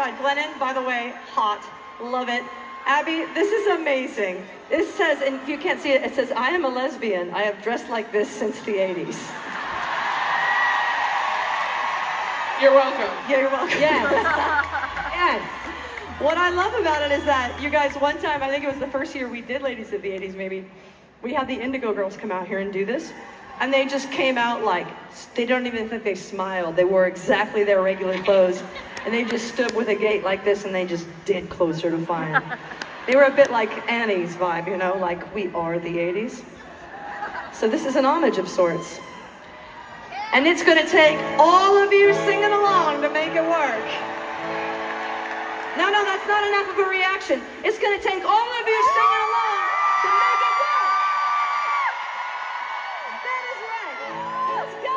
God, Glennon, by the way, hot. Love it. Abby, this is amazing. This says, and if you can't see it, it says, I am a lesbian. I have dressed like this since the 80s. You're welcome. Yeah, you're welcome. Yes. Yes. What I love about it is that you guys, one time, I think it was the first year we did Ladies of the 80s maybe, we had the Indigo girls come out here and do this. And they just came out like, they don't even think they smiled. They wore exactly their regular clothes. And they just stood with a gait like this and they just did Closer to Fire. They were a bit like Annie's vibe, you know, like we are the 80s. So this is an homage of sorts. And it's gonna take all of you singing along to make it work. No, that's not enough of a reaction. It's gonna take all of you singing along to make it work. That is right. Let's go.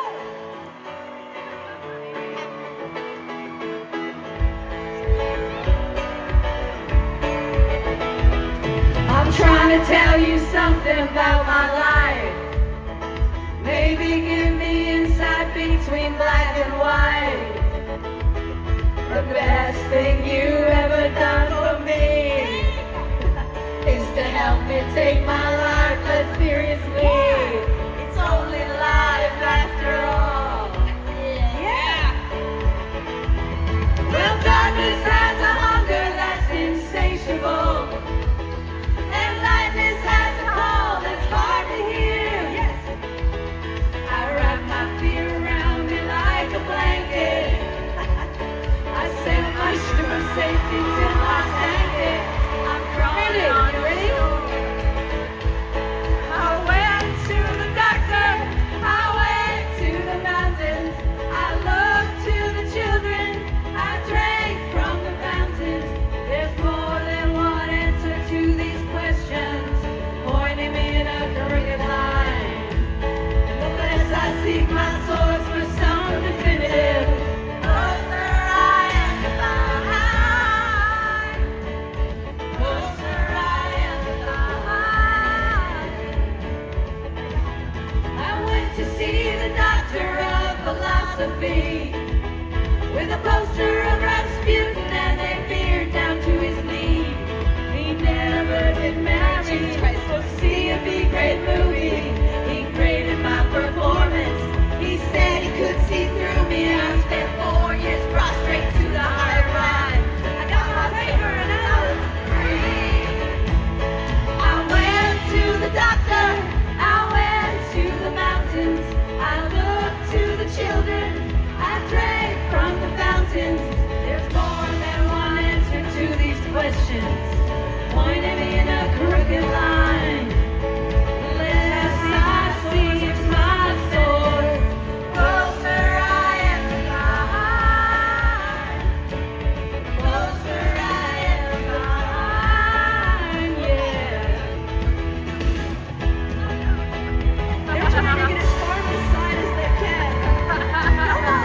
I'm trying to tell you something about my life. Maybe give me insight between black and white. The best thing you ever done for me is to help me take my life less seriously. It's only life after all. Yeah. Well, darkness has a hunger that's insatiable, and lightness has a call that's hard to hear. Yes. I wrap my fear around me like a blanket. I sent my shoe of safety till I sank it. I'm crawling on your shoulder. I went to the doctor. I went to the mountains. I looked to the children. I drank from the fountains. There's more than one answer to these questions, pointing me in a crooked line. The less I seek my source for some definitive, closer I am to find. Closer I am to find. I went to see the doctor of philosophy with a poster of Rasputin and a beard down to his knee. He never did marry, so see a B-grade movie. He graded my performance. He said he could see through me. I spent 4 years prostrate to the high ride. I got my paper and I was free. I went to the doctor. I went to the mountains. I looked to the children. I drank from the fountains. There's more than one answer to these questions, pointing me in a crooked line. The less I seek my source, closer I am to find. Closer I am to find, yeah. They're trying to make it as far to the side as they can. Come on.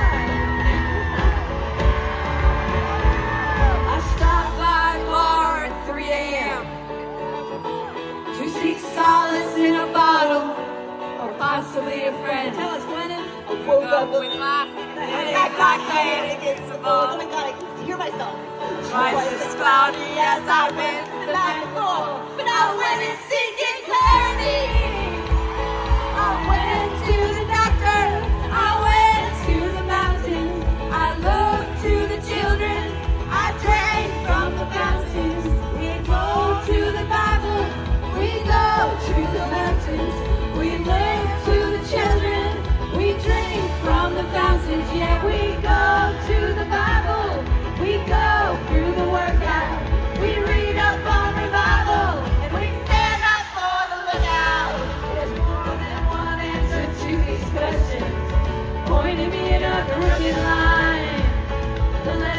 I stopped by a bar at 3 a.m. to seek solace in a bottle, or possibly a friend. Tell us, Glennon. I woke up with my head against the wall. Oh my God, I can hear myself. Twice as cloudy as I've been the night before, But I went and seeking clarity. I went to the doctor. I went to the mountains. I looked to the children. I drank from the fountains. We go to the Bible. We go to the mountains. We look to the children. We drink from the fountains. Yeah, we go to the Bible. We go through the workout. We read up on revival. And we stand up for the lookout. There's more than one answer to these questions, pointing me in a crooked line. The